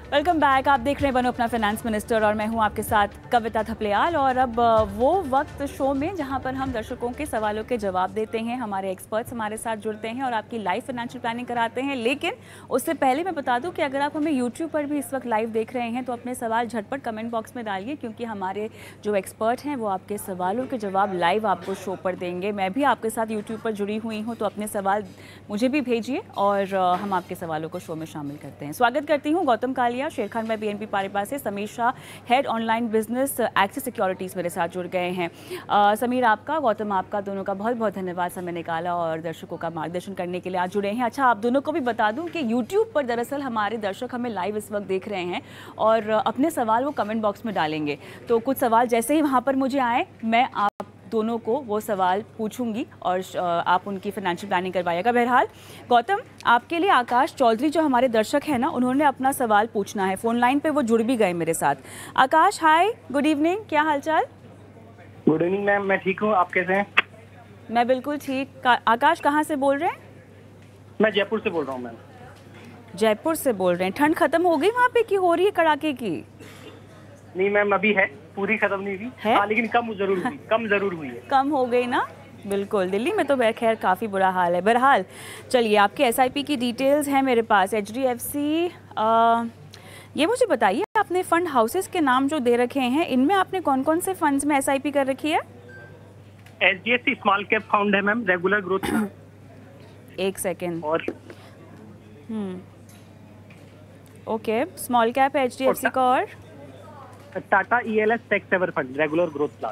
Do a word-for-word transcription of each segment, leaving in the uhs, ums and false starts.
Welcome back. आप देख रहे हैं बनो अपना फाइनेंस मिनिस्टर और मैं हूं आपके साथ कविता थपलियाल। और अब वो वक्त शो में जहां पर हम दर्शकों के सवालों के जवाब देते हैं, हमारे एक्सपर्ट्स हमारे साथ जुड़ते हैं और आपकी लाइव फाइनेंशियल प्लानिंग कराते हैं। लेकिन उससे पहले मैं बता दूं कि अगर आप हमें यूट्यूब पर भी इस वक्त लाइव देख रहे हैं तो अपने सवाल झटपट कमेंट बॉक्स में डालिए, क्योंकि हमारे जो एक्सपर्ट हैं वो आपके सवालों के जवाब लाइव आपको शो पर देंगे। मैं भी आपके साथ यूट्यूब पर जुड़ी हुई हूँ, तो अपने सवाल मुझे भी भेजिए और हम आपके सवालों को शो में शामिल करते हैं। स्वागत करती हूँ गौतम कालिया, शेर खान में बीएनपी पारिपास से, Samir Shah head online business Axis securities मेरे साथ जुड़ गए हैं। आ, समीर आपका, गौतम आपका, दोनों का बहुत बहुत धन्यवाद समय निकाला और दर्शकों का मार्गदर्शन करने के लिए आज जुड़े हैं। अच्छा, आप दोनों को भी बता दूं कि यूट्यूब पर दरअसल हमारे दर्शक हमें लाइव इस वक्त देख रहे हैं और अपने सवाल वो कमेंट बॉक्स में डालेंगे। तो कुछ सवाल जैसे ही वहाँ पर मुझे आए मैं आप दोनों को वो सवाल पूछूंगी और आप उनकी फाइनेंशियल प्लानिंग करवाइएगा। बहरहाल गौतम, आपके लिए आकाश चौधरी जो हमारे दर्शक हैं ना, उन्होंने अपना सवाल पूछना है। फोन लाइन पे वो जुड़ भी गए मेरे साथ। आकाश, हाय, गुड इवनिंग, क्या हालचाल? गुड इवनिंग मैम, मैं ठीक हूँ, आप कैसे हैं? मैं बिल्कुल ठीक। आकाश कहाँ से बोल रहे हैं? मैं जयपुर से बोल रहा हूँ मैम। जयपुर से बोल रहे हैं। ठंड खत्म हो गई वहाँ पे कि हो रही है कड़ाके की? नहीं मैम, अभी है, पूरी खत्म नहीं हुई है, लेकिन कम जरूर हुई कम जरूर हुई है। कम हो गई ना? बिल्कुल, दिल्ली में तो खैर काफ़ी बुरा हाल है। बहरहाल चलिए, आपके एसआईपी की डिटेल्स हैं मेरे पास। एचडीएफसी, ये मुझे बताइए, आपने फंड हाउसेस के नाम जो दे रखे हैं, इनमें आपने कौन कौन से फंड्स में एसआईपी कर रखी है? एचडीएफसी स्मॉल कैप फंड है मैम, रेगुलर ग्रोथ। एक सेकेंड। और हम्म ओके, स्मॉल कैप है एचडीएफसी का। और Tata ELS tax saver fund, regular growth plan.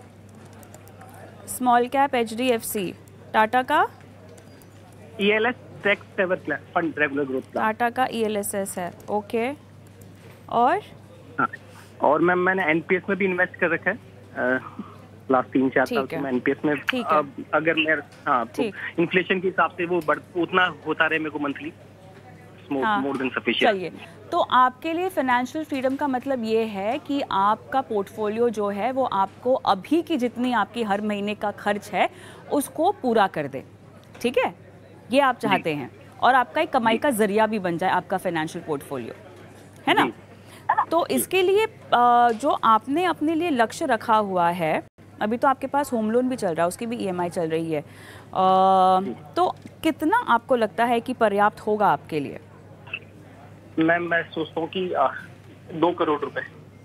Small cap HDFC, Tata का ELS tax saver fund, regular growth plan. Tata का ईएलएसएस है, okay. और हाँ, और मैम मैंने एनपीएस में भी इन्वेस्ट कर रखा है लास्ट तीन चार साल से। मैं एनपीएस में अब अगर मैं हाँ तो इन्फ्लेशन के हिसाब से वो बढ़ उतना होता रहे मेरे को मंथली, मोर देन सफिशिएंट। चलिए, तो आपके लिए फाइनेंशियल फ्रीडम का मतलब ये है कि आपका पोर्टफोलियो जो है वो आपको अभी की जितनी आपकी हर महीने का खर्च है उसको पूरा कर दे, ठीक है? ये आप चाहते हैं, और आपका एक कमाई का जरिया भी बन जाए आपका फाइनेंशियल पोर्टफोलियो, है ना? तो इसके लिए जो आपने अपने लिए लक्ष्य रखा हुआ है, अभी तो आपके पास होम लोन भी चल रहा है, उसकी भी ईएमआई चल रही है, तो कितना आपको लगता है कि पर्याप्त होगा आपके लिए? मैम मैं सोचता हूँ कि आ, दो करोड़ रुपए।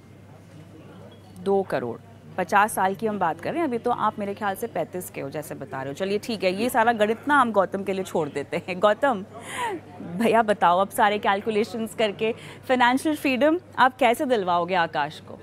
दो करोड़ पचास साल की हम बात कर रहे हैं, अभी तो आप मेरे ख्याल से पैंतीस के हो जैसे बता रहे हो। चलिए ठीक है, ये सारा गणित ना हम गौतम के लिए छोड़ देते हैं। गौतम भैया बताओ, अब सारे कैलकुलेशंस करके फाइनेंशियल फ्रीडम आप कैसे दिलवाओगे आकाश को?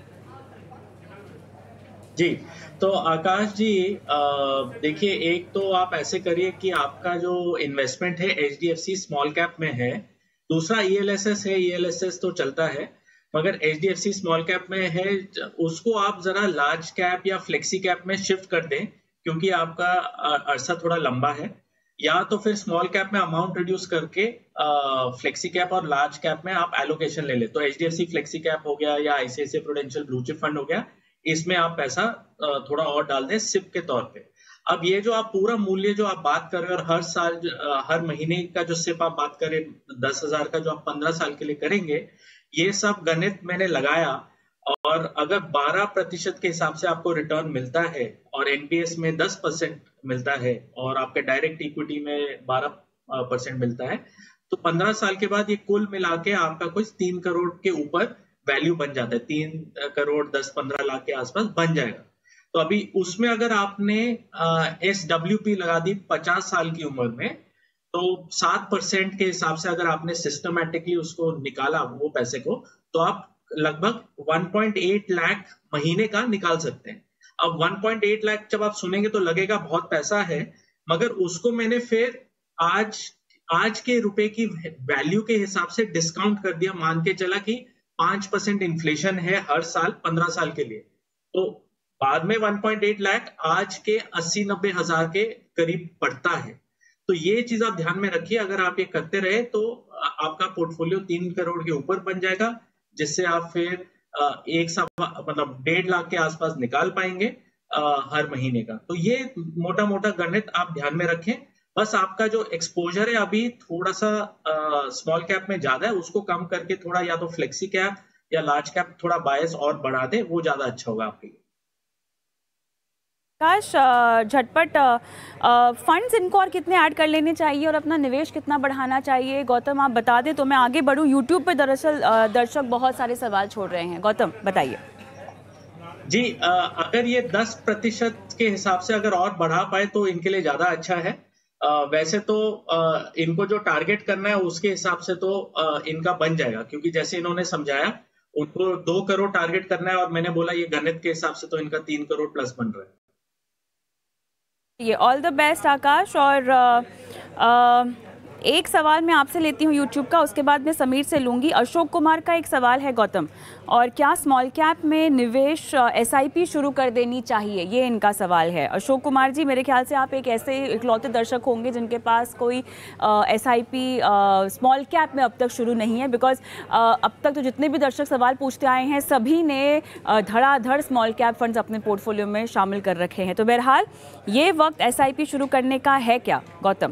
जी, तो आकाश जी देखिए, एक तो आप ऐसे करिए कि आपका जो इन्वेस्टमेंट है एचडीएफसी स्मॉल कैप में है, दूसरा ईएलएसएस है। ईएलएसएस तो चलता है, मगर एचडीएफसी स्मॉल कैप में है, उसको आप जरा लार्ज कैप या फ्लेक्सी कैप में शिफ्ट कर दें, क्योंकि आपका अरसा थोड़ा लंबा है। या तो फिर स्मॉल कैप में अमाउंट रिड्यूस करके फ्लेक्सी कैप और लार्ज कैप में आप एलोकेशन ले ले। तो एचडीएफसी फ्लेक्सी कैप हो गया या ICICI Prudential blue chip fund हो गया, इसमें आप पैसा थोड़ा और डाल दें सिप के तौर पे। अब ये जो आप पूरा मूल्य जो आप बात कर रहे हो और हर साल हर महीने का जो सिप आप बात करें दस हजार का, जो आप पंद्रह साल के लिए करेंगे, ये सब गणित मैंने लगाया। और अगर बारह प्रतिशत के हिसाब से आपको रिटर्न मिलता है और एनपीएस में दस परसेंट मिलता है और आपके डायरेक्ट इक्विटी में बारह परसेंट मिलता है, तो पंद्रह साल के बाद ये कुल मिला के आपका कुछ तीन करोड़ के ऊपर वैल्यू बन जाता है। तीन करोड़ दस पंद्रह लाख के आसपास बन जाएगा। तो अभी उसमें अगर आपने एस डब्ल्यू पी लगा दी पचास साल की उम्र में, तो सात परसेंट के हिसाब से अगर आपने सिस्टमैटिकली उसको निकाला वो पैसे को, तो आप लगभग एक पॉइंट आठ लाख महीने का निकाल सकते हैं। अब एक पॉइंट आठ लाख जब आप सुनेंगे तो लगेगा बहुत पैसा है, मगर उसको मैंने फिर आज आज के रुपए की वैल्यू के हिसाब से डिस्काउंट कर दिया। मान के चला कि पांच परसेंट इन्फ्लेशन है हर साल पंद्रह साल के लिए, तो बाद में एक पॉइंट आठ लाख आज के अस्सी नब्बे हजार के करीब पड़ता है। तो ये चीज आप ध्यान में रखिए, अगर आप ये करते रहे तो आपका पोर्टफोलियो तीन करोड़ के ऊपर बन जाएगा, जिससे आप फिर एक सवा मतलब डेढ़ लाख के आसपास निकाल पाएंगे हर महीने का। तो ये मोटा मोटा गणित आप ध्यान में रखें। बस आपका जो एक्सपोजर है अभी थोड़ा सा स्मॉल कैप में ज्यादा है, उसको कम करके थोड़ा या तो फ्लेक्सी कैप या लार्ज कैप थोड़ा बायस और बढ़ा दे, वो ज्यादा अच्छा होगा आपके लिए। आकाश, झटपट फंड्स इनको और कितने ऐड कर लेने चाहिए और अपना निवेश कितना बढ़ाना चाहिए, गौतम आप बता दें तो मैं आगे बढ़ूं। यूट्यूब पे दरअसल दर्शक बहुत सारे सवाल छोड़ रहे हैं, गौतम बताइए। जी, अगर ये दस प्रतिशत के हिसाब से अगर और बढ़ा पाए तो इनके लिए ज्यादा अच्छा है। वैसे तो इनको जो टारगेट करना है उसके हिसाब से तो इनका बन जाएगा, क्योंकि जैसे इन्होंने समझाया उनको दो करोड़ टारगेट करना है और मैंने बोला ये गणित के हिसाब से तो इनका तीन करोड़ प्लस बन रहा है। ये ऑल द बेस्ट आकाश। और आ, आ, एक सवाल मैं आपसे लेती हूँ यूट्यूब का, उसके बाद मैं समीर से लूँगी। अशोक कुमार का एक सवाल है गौतम, और क्या स्मॉल कैप में निवेश एसआईपी शुरू कर देनी चाहिए, ये इनका सवाल है। अशोक कुमार जी, मेरे ख्याल से आप एक ऐसे इकलौते दर्शक होंगे जिनके पास कोई एसआईपी स्मॉल कैप में अब तक शुरू नहीं है, बिकॉज अब तक तो जितने भी दर्शक सवाल पूछते आए हैं सभी ने धड़ाधड़ स्मॉल कैप फंड्स अपने पोर्टफोलियो में शामिल कर रखे हैं। तो बहरहाल ये वक्त एसआईपी शुरू करने का है क्या गौतम?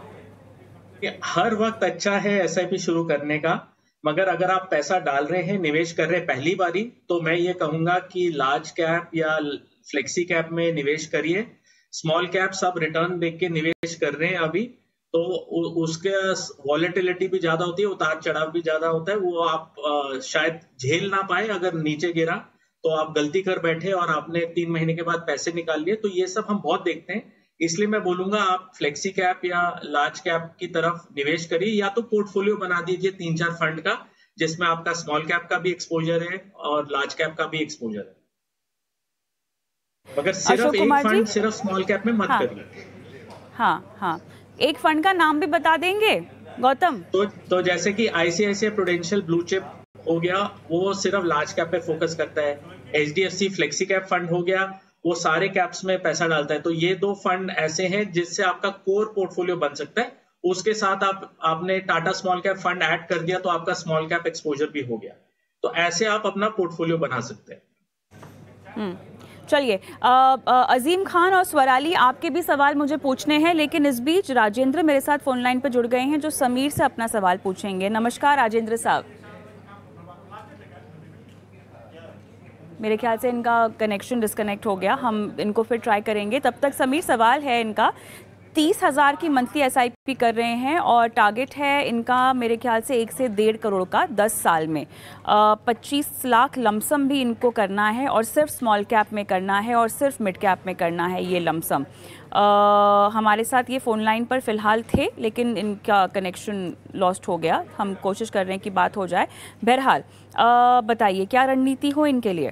हर वक्त अच्छा है एसआईपी शुरू करने का, मगर अगर आप पैसा डाल रहे हैं, निवेश कर रहे हैं पहली बारी, तो मैं ये कहूंगा कि लार्ज कैप या फ्लेक्सी कैप में निवेश करिए। स्मॉल कैप सब रिटर्न देख के निवेश कर रहे हैं अभी, तो उसके वॉलेटिलिटी भी ज्यादा होती है, उतार चढ़ाव भी ज्यादा होता है, वो आप आ, शायद झेल ना पाए। अगर नीचे गिरा तो आप गलती कर बैठे और आपने तीन महीने के बाद पैसे निकाल लिए, तो ये सब हम बहुत देखते हैं। इसलिए मैं बोलूंगा आप फ्लेक्सी कैप या लार्ज कैप की तरफ निवेश करिए, या तो पोर्टफोलियो बना दीजिए तीन चार फंड का, जिसमें आपका स्मॉल कैप का भी एक्सपोजर है और लार्ज कैप का भी एक्सपोजर है, मगर सिर्फ एक फंड सिर्फ स्मॉल कैप में मत हाँ, करिए। हाँ हाँ, एक फंड का नाम भी बता देंगे गौतम? तो तो जैसे कि आईसीआईसीआई प्रूडेंशियल ब्लू चिप हो गया, वो सिर्फ लार्ज कैप पे फोकस करता है। एचडीएफसी फ्लेक्सी कैप फंड हो गया, वो सारे कैप्स में पैसा डालता है। तो ये दो फंड ऐसे हैं जिससे आपका कोर पोर्टफोलियो बन सकता है। उसके साथ आप आपने Tata small cap fund add कर दिया तो आपका स्मॉल कैप एक्सपोजर भी हो गया। तो ऐसे आप अपना पोर्टफोलियो बना सकते हैं। चलिए, अजीम खान और स्वराली, आपके भी सवाल मुझे पूछने हैं, लेकिन इस बीच राजेंद्र मेरे साथ फोन लाइन पर जुड़ गए हैं जो समीर से अपना सवाल पूछेंगे। नमस्कार राजेंद्र साहब। मेरे ख्याल से इनका कनेक्शन डिस्कनेक्ट हो गया, हम इनको फिर ट्राई करेंगे। तब तक समीर, सवाल है इनका, तीस हज़ार की मंथली एसआईपी कर रहे हैं और टारगेट है इनका मेरे ख्याल से एक से डेढ़ करोड़ का दस साल में। पच्चीस लाख लमसम भी इनको करना है और सिर्फ स्मॉल कैप में करना है और सिर्फ मिड कैप में करना है ये लमसम। हमारे साथ ये फ़ोन लाइन पर फ़िलहाल थे, लेकिन इनका कनेक्शन लॉस्ट हो गया। हम कोशिश कर रहे हैं कि बात हो जाए। बहरहाल बताइए क्या रणनीति हो इनके लिए?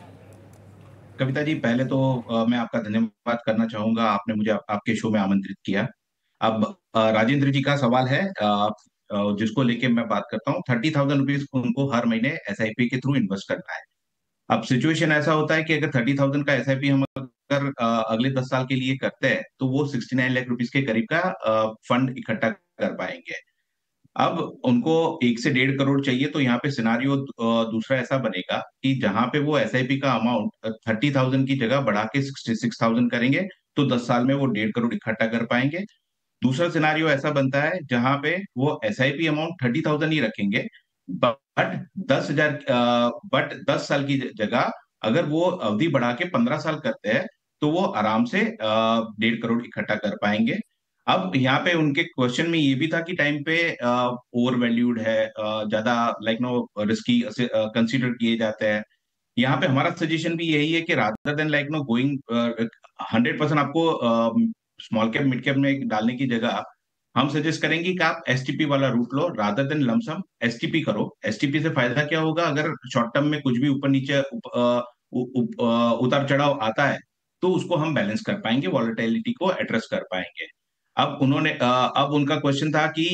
कविता जी, पहले तो आ, मैं आपका धन्यवाद करना चाहूंगा, आपने मुझे आप, आपके शो में आमंत्रित किया। अब आ, राजेंद्र जी का सवाल है आ, जिसको लेके मैं बात करता हूँ। थर्टी थाउजेंड रुपीज उनको हर महीने एसआईपी के थ्रू इन्वेस्ट करना है। अब सिचुएशन ऐसा होता है कि अगर थर्टी थाउजेंड का एसआईपी हम अगर आ, अगले दस साल के लिए करते हैं तो वो सिक्सटी नाइन लाख रुपीज के करीब का आ, फंड इकट्ठा कर पाएंगे। अब उनको एक से डेढ़ करोड़ चाहिए, तो यहाँ पे सिनारियो दूसरा ऐसा बनेगा कि जहां पे वो एसआईपी का अमाउंट थर्टी थाउजेंड की जगह बढ़ा के सिक्सटी सिक्स थाउजेंड करेंगे तो दस साल में वो डेढ़ करोड़ इकट्ठा कर पाएंगे। दूसरा सिनारियो ऐसा बनता है जहां पे वो एसआईपी अमाउंट थर्टी थाउजेंड ही रखेंगे, बट दस हजार बट दस साल की जगह अगर वो अवधि बढ़ा के पंद्रह साल करते हैं तो वो आराम से डेढ़ करोड़ इकट्ठा कर पाएंगे। अब यहाँ पे उनके क्वेश्चन में ये भी था कि टाइम पे ओवर वैल्यूड है, ज्यादा लाइक नो रिस्की कंसीडर किए जाते हैं। यहाँ पे हमारा सजेशन भी यही है कि rather than like no going hundred percent आपको स्मॉल कैप मिड कैप में डालने की जगह हम सजेस्ट करेंगे कि आप एसटीपी वाला रूट लो, रादर देन लमसम एसटीपी करो। एसटीपी से फायदा क्या होगा, अगर शॉर्ट टर्म में कुछ भी ऊपर नीचे उप, उप, उप, उतार चढ़ाव आता है तो उसको हम बैलेंस कर पाएंगे, वॉलेटिलिटी को एड्रेस कर पाएंगे। अब उन्होंने अब उनका क्वेश्चन था कि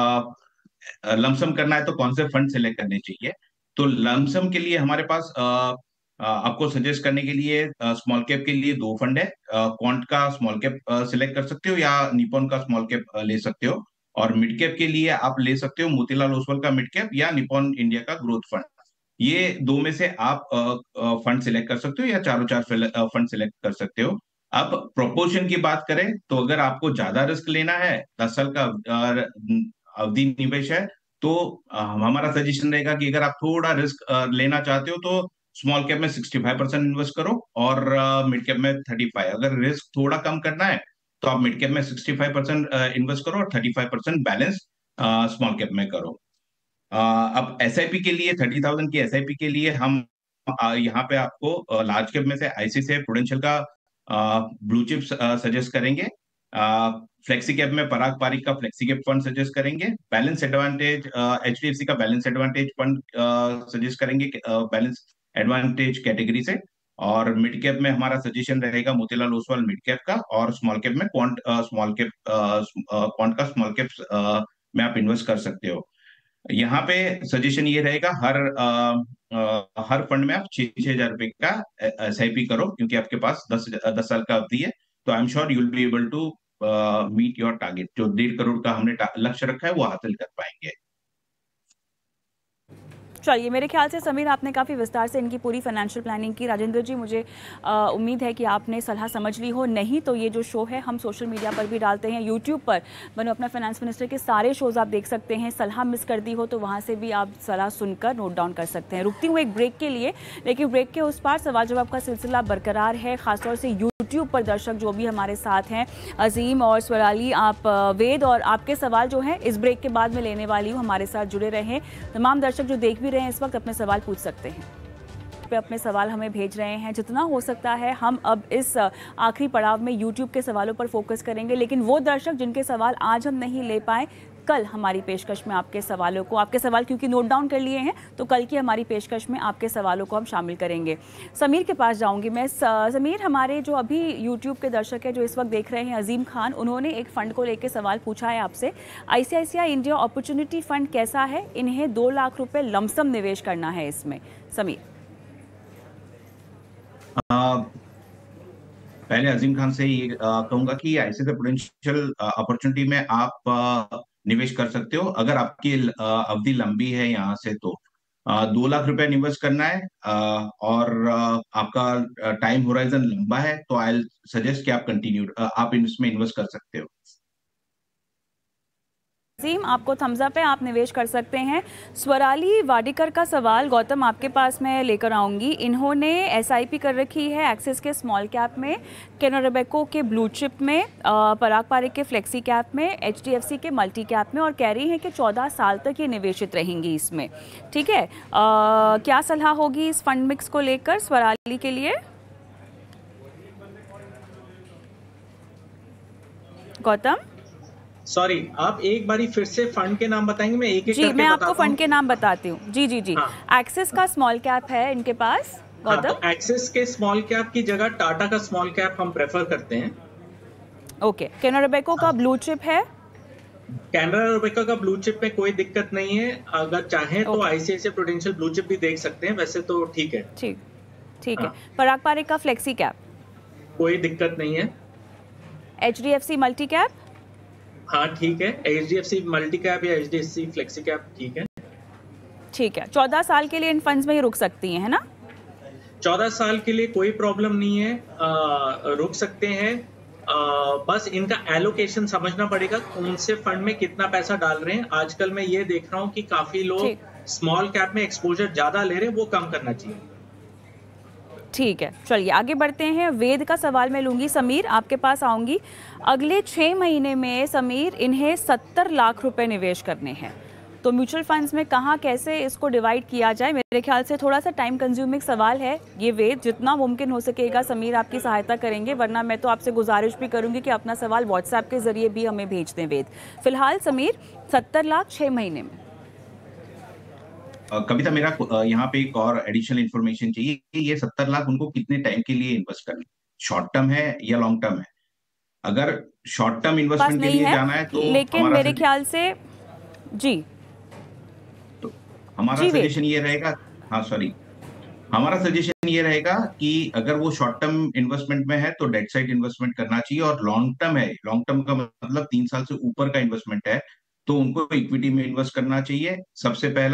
लमसम करना है तो कौन से फंड सिलेक्ट करने चाहिए। तो लमसम के लिए हमारे पास आ, आ, आपको सजेस्ट करने के लिए स्मॉल कैप के लिए दो फंड है। क्वांट का स्मॉल कैप सिलेक्ट कर सकते हो या निपॉन का स्मॉल कैप ले सकते हो, और मिड कैप के लिए आप ले सकते हो मोतीलाल ओसवाल का मिड कैप या निपॉन इंडिया का ग्रोथ फंड। ये दो में से आप फंड सिलेक्ट कर सकते हो या चारों चार फंड सिलेक्ट कर सकते हो। अब प्रोपोर्शन की बात करें तो अगर आपको ज्यादा रिस्क लेना है, दस साल का अ, अवधि निवेश है, तो अ, हमारा सजेशन रहेगा कि अगर आप थोड़ा रिस्क लेना चाहते हो तो स्मॉल कैप में सिक्सटी फाइव परसेंट इन्वेस्ट करो और मिड कैप में थर्टी फाइव। अगर रिस्क थोड़ा कम करना है तो आप मिड कैप में सिक्सटी फाइव परसेंट इन्वेस्ट करो और thirty five percent balance small cap में करो। अ, अब एस आई पी के लिए, थर्टी थाउजेंड की एस आई पी के लिए हम अ, यहाँ पे आपको लार्ज कैप में से I C C I Prudential का ब्लू चिप सजेस्ट करेंगे। फ्लेक्सी कैप में पराग पारिक का फ्लेक्सी कैप फंड सजेस्ट करेंगे। Balance advantage H D F C का बैलेंस एडवांटेज फंड सजेस्ट करेंगे बैलेंस एडवांटेज कैटेगरी से। और मिड कैप में हमारा सजेशन रहेगा मोतीलाल ओसवाल मिड कैप का, और स्मॉल कैप में क्वांट स्मॉल कैप क्वांट का स्मॉल कैप में आप इन्वेस्ट कर सकते हो। यहाँ पे सजेशन ये रहेगा, हर आ, आ, हर फंड में आप छह छह हजार रुपए का एस आई पी करो, क्योंकि आपके पास दस दस साल का अवधि है। तो I am sure you will be able to meet your target. जो डेढ़ करोड़ का हमने लक्ष्य रखा है वो हासिल कर पाएंगे। चलिए, मेरे ख्याल से समीर आपने काफ़ी विस्तार से इनकी पूरी फाइनेंशियल प्लानिंग की। राजेंद्र जी, मुझे आ, उम्मीद है कि आपने सलाह समझ ली हो। नहीं तो ये जो शो है हम सोशल मीडिया पर भी डालते हैं, यूट्यूब पर बनो अपना फाइनेंस मिनिस्टर के सारे शोज़ आप देख सकते हैं। सलाह मिस कर दी हो तो वहाँ से भी आप सलाह सुनकर नोट डाउन कर सकते हैं। रुकती हूँ एक ब्रेक के लिए, लेकिन ब्रेक के उस पार सवाल जवाब का सिलसिला बरकरार है। खासतौर से यूट्यूब पर दर्शक जो भी हमारे साथ हैं, अजीम और स्वराली, आप वेद, और आपके सवाल जो हैं इस ब्रेक के बाद में लेने वाली हूँ। हमारे साथ जुड़े रहें। तमाम दर्शक जो देख भी रहे हैं इस वक्त अपने सवाल पूछ सकते हैं, पे अपने सवाल हमें भेज रहे हैं। जितना हो सकता है हम अब इस आखिरी पड़ाव में यूट्यूब के सवालों पर फोकस करेंगे, लेकिन वो दर्शक जिनके सवाल आज हम नहीं ले पाए, कल हमारी पेशकश में आपके सवालों को, आपके सवाल क्योंकि नोट डाउन कर लिए हैं तो कल की हमारी पेशकश में आपके सवालों को हम शामिल करेंगे। समीर के पास जाऊंगी मैं। समीर, हमारे जो अभी यूट्यूब के दर्शक है जो इस वक्त देख रहे हैं, अजीम खान, उन्होंने एक फ़ंड को लेकर सवाल पूछा है आपसे। I C I C I India opportunity fund कैसा है? इन्हें दो लाख रुपये लमसम निवेश करना है इसमें। समीर, पहले अजीम खान से ये कहूंगा कि ऐसे प्रोडेंशियल अपॉर्चुनिटी में आप आ, निवेश कर सकते हो। अगर आपकी अवधि लंबी है यहाँ से तो आ, दो लाख रुपए निवेश करना है, आ, और आ, आपका टाइम होराइजन लंबा है तो आई सजेस्ट कि आप कंटिन्यू आप इसमें इन्वेस्ट कर सकते हो। अजीम, आपको थम्स अप है, आप निवेश कर सकते हैं। स्वराली वाडिकर का सवाल गौतम आपके पास मैं लेकर आऊंगी। इन्होंने एस आई पी कर रखी है एक्सिस के स्मॉल कैप में, कैनरा के ब्लू चिप में, पराग पारिक के फ्लेक्सी कैप में, एच डी एफ सी के मल्टी कैप में, और कह रही हैं कि चौदह साल तक ये निवेशित रहेंगी इसमें। ठीक है, आ, क्या सलाह होगी इस फंड मिक्स को लेकर स्वराली के लिए? गौतम, सॉरी, आप एक बारी फिर से फंड के नाम बताएंगे? मैं एक एक जी, मैं आपको फंड के नाम बताती हूँ। जी जी जी, हाँ। एक्सिस का स्मॉल कैप है इनके पास गौतम। हाँ, तो एक्सिस के स्मॉल कैप की जगह टाटा का स्मॉल कैप हम प्रेफर करते हैं। ओके, कैनरा बैंक का ब्लू चिप है। कैनरा बैंक का ब्लू चिप में कोई दिक्कत नहीं है। अगर चाहें तो I C I C I Prudential blue chip भी देख सकते हैं, वैसे तो ठीक है। ठीक ठीक है। पराग पारिक का फ्लेक्सी कैप, कोई दिक्कत नहीं है। H D F C multi cap, हाँ ठीक है। H D F C multi cap या H D F C flexi cap ठीक है। ठीक है, चौदह साल के लिए इन फंड्स में ही रुक सकती हैं, है ना? चौदह साल के लिए कोई प्रॉब्लम नहीं है, आ, रुक सकते हैं। आ, बस इनका एलोकेशन समझना पड़ेगा, कौन से फंड में कितना पैसा डाल रहे हैं। आजकल मैं ये देख रहा हूँ कि काफी लोग स्मॉल कैप में एक्सपोजर ज्यादा ले रहे हैं, वो कम करना चाहिए। ठीक है, चलिए आगे बढ़ते हैं। वेद का सवाल मैं लूंगी। समीर, आपके पास आऊंगी। अगले छः महीने में समीर इन्हें सत्तर लाख रुपए निवेश करने हैं, तो म्यूचुअल फंड्स में कहाँ कैसे इसको डिवाइड किया जाए? मेरे ख्याल से थोड़ा सा टाइम कंज्यूमिंग सवाल है ये। वेद, जितना मुमकिन हो सकेगा समीर आपकी सहायता करेंगे, वरना मैं तो आपसे गुजारिश भी करूंगी कि अपना सवाल व्हाट्सएप के जरिए भी हमें भेज दें। वेद, फिलहाल समीर सत्तर लाख छः महीने में। कविता, मेरा यहाँ पे एक और एडिशनल इन्फॉर्मेशन चाहिए कि ये सत्तर लाख उनको कितने टाइम के लिए इन्वेस्ट करना, शॉर्ट टर्म है या लॉन्ग टर्म है? अगर शॉर्ट टर्म इन्वेस्टमेंट के लिए है, जाना है तो लेकिन मेरे ख्याल से जी तो हमारा सजेशन ये रहेगा, हाँ सॉरी हमारा सजेशन ये रहेगा कि अगर वो शॉर्ट टर्म इन्वेस्टमेंट में है तो डेट साइड इन्वेस्टमेंट करना चाहिए, और लॉन्ग टर्म है, लॉन्ग टर्म का मतलब तीन साल से ऊपर का इन्वेस्टमेंट है, तो उनको इक्विटी में इन्वेस्ट करना चाहिए सबसे पहला।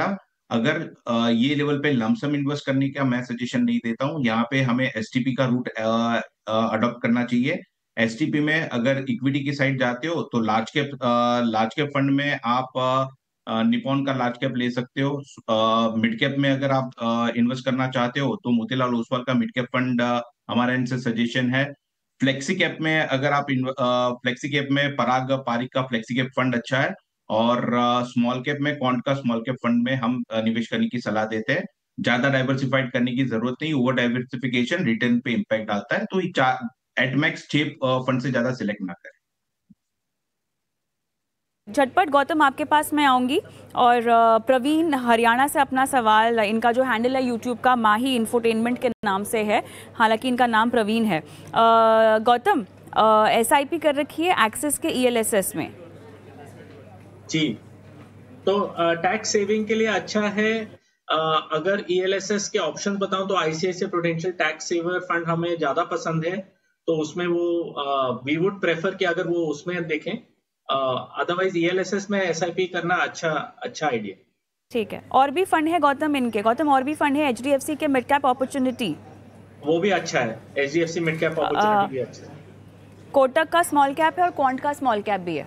अगर ये लेवल पे लमसम इन्वेस्ट करने का मैं सजेशन नहीं देता हूँ। यहाँ पे हमें एसटीपी का रूट अडॉप्ट करना चाहिए। एसटीपी में अगर इक्विटी की साइड जाते हो तो large cap large cap fund में आप निपॉन का लार्ज कैप ले सकते हो। मिड कैप में अगर आप इन्वेस्ट करना चाहते हो तो मोतीलाल ओसवाल का मिड कैप फंड हमारे एंड से सजेशन है। फ्लेक्सी कैप में अगर आप फ्लेक्सी कैप में पराग पारिक का फ्लेक्सी कैप फंड अच्छा है, और स्मॉल कैप में क्वांट का स्मॉल कैप फंड में हम निवेश करने की सलाह देते हैं। ज्यादा डाइवर्सिफाइड करने की जरूरत नहीं, ओवर डाइवर्सिफिकेशन रिटर्न पे इम्पैक्ट डालता है, तो एटमैक्स छह फंड से ज्यादा सिलेक्ट ना करें। झटपट गौतम आपके पास मैं आऊंगी, और प्रवीण हरियाणा से अपना सवाल, इनका जो हैंडल है यूट्यूब का माही इंफोटेनमेंट के नाम से है, हालांकि इनका नाम प्रवीण है। गौतम, एसआईपी कर रखी है एक्सिस के ईएलएसएस में? जी, तो टैक्स सेविंग के लिए अच्छा है। uh, अगर ईएलएसएस के ऑप्शन बताऊं तो ICICI Prudential tax saver fund हमें ज्यादा पसंद है, तो उसमें वो वी वुड प्रेफर कि अगर वो उसमें देखें। अदरवाइज ईएलएसएस में एसआईपी करना अच्छा अच्छा आइडिया। ठीक है। और भी फंड है गौतम इनके? गौतम, और भी फंड है एचडीएफसी के मिड कैप अपॉर्चुनिटी, वो भी अच्छा है। एचडीएफसी मिड कैप अपॉर्चुनिटी भी अच्छा है। कोटक का स्मॉल कैप है और क्वांट का स्मॉल कैप भी है।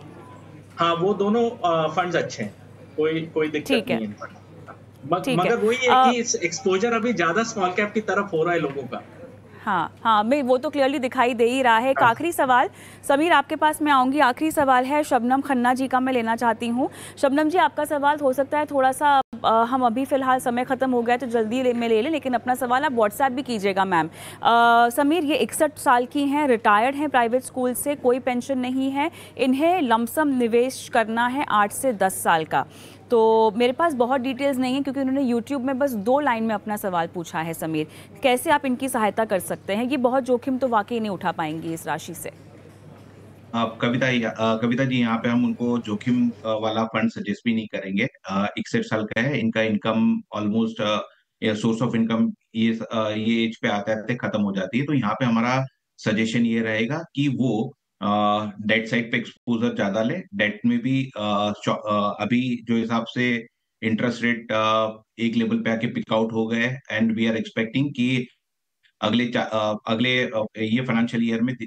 हाँ, वो दोनों फंड्स अच्छे हैं, कोई कोई दिक्कत नहीं है इन फंड। मगर वही है कि एक्सपोजर अभी ज्यादा स्मॉल कैप की तरफ हो रहा है लोगों का। हाँ हाँ, मैं वो तो क्लियरली दिखाई दे ही रहा है। एक आखिरी सवाल, समीर आपके पास मैं आऊँगी। आखिरी सवाल है शबनम खन्ना जी का, मैं लेना चाहती हूँ। शबनम जी, आपका सवाल हो सकता है थोड़ा सा, आ, हम अभी फिलहाल समय ख़त्म हो गया तो जल्दी ले, में ले लें, लेकिन अपना सवाल आप व्हाट्सएप भी कीजिएगा मैम। समीर, ये इकसठ साल की हैं, रिटायर्ड हैं प्राइवेट स्कूल से, कोई पेंशन नहीं है, इन्हें लमसम निवेश करना है आठ से दस साल का। तो मेरे पास बहुत डिटेल्स नहीं है क्योंकि उन्होंने यूट्यूब में बस दो लाइन में अपना सवाल पूछा है। समीर, कैसे आप इनकी सहायता कर सकते हैं? ये बहुत जोखिम तो वाकई नहीं उठा पाएंगी इस राशि से। आप कविता कविता जी, यहाँ पे हम उनको जोखिम वाला फंड सजेस्ट भी नहीं करेंगे। इकसठ साल का है, इनका income almost source of income ये ये एज पे आते आते खत्म हो जाती है। तो यहाँ पे हमारा सजेशन ये रहेगा कि वो डेट साइड पे एक्सपोजर ज्यादा ले। डेट में भी आ, अभी जो हिसाब से इंटरेस्ट रेट एक लेवल पे आके पिक आउट हो गए, एंड वी आर एक्सपेक्टिंग कि अगले अगले ये फाइनेंशियल ईयर में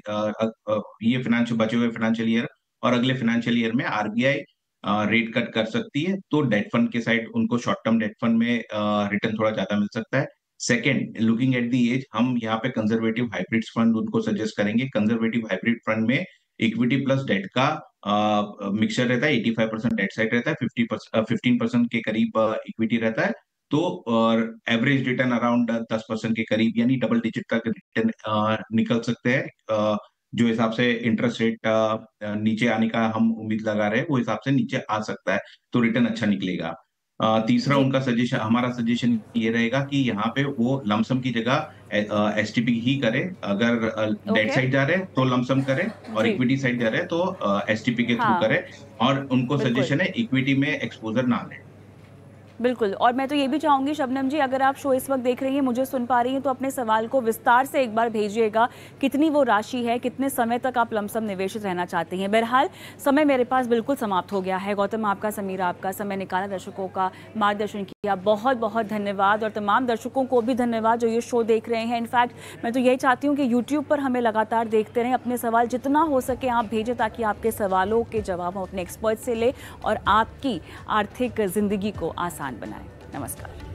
ये फाइनेंशियल बचे हुए फाइनेंशियल ईयर और अगले फाइनेंशियल ईयर में आरबीआई रेट कट कर सकती है, तो डेट फंड के साइड उनको शॉर्ट टर्म डेट फंड में रिटर्न थोड़ा ज्यादा मिल सकता है। Second, looking at the age, हम यहाँ पे कंजर्वेटिव हाइब्रिड फंड उनको सजेस्ट करेंगे। कंजर्वेटिव हाइब्रिड फंड में इक्विटी प्लस डेट का मिक्सचर रहता है। पचासी परसेंट डेट साइड रहता है, फिफ्टी परसेंट फिफ्टीन परसेंट के करीब इक्विटी रहता है, तो और एवरेज रिटर्न अराउंड दस परसेंट के करीब, यानी डबल डिजिट तक रिटर्न निकल सकते हैं। जो हिसाब से इंटरेस्ट रेट नीचे आने का हम उम्मीद लगा रहे हैं, वो हिसाब से नीचे आ सकता है, तो रिटर्न अच्छा निकलेगा। तीसरा उनका सजेशन, हमारा सजेशन ये रहेगा कि यहाँ पे वो लमसम की जगह एसटीपी ही करे। अगर डेट साइड जा रहे हैं तो लमसम करे, और इक्विटी साइड जा रहे हैं तो एसटीपी के थ्रू करे, और उनको सजेशन है इक्विटी में एक्सपोजर ना लें। बिल्कुल। और मैं तो ये भी चाहूँगी शबनम जी, अगर आप शो इस वक्त देख रही हैं, मुझे सुन पा रही हैं, तो अपने सवाल को विस्तार से एक बार भेजिएगा। कितनी वो राशि है, कितने समय तक आप लमसम निवेशित रहना चाहती हैं। बहरहाल समय मेरे पास बिल्कुल समाप्त हो गया है। गौतम आपका, समीर आपका, समय निकाला, दर्शकों का मार्गदर्शन किया, बहुत बहुत धन्यवाद। और तमाम दर्शकों को भी धन्यवाद जो ये शो देख रहे हैं। इनफैक्ट मैं तो यही चाहती हूँ कि यूट्यूब पर हमें लगातार देखते रहें। अपने सवाल जितना हो सके आप भेजें, ताकि आपके सवालों के जवाब हम अपने एक्सपर्ट से लें और आपकी आर्थिक ज़िंदगी को आसान बनाएं। नमस्कार।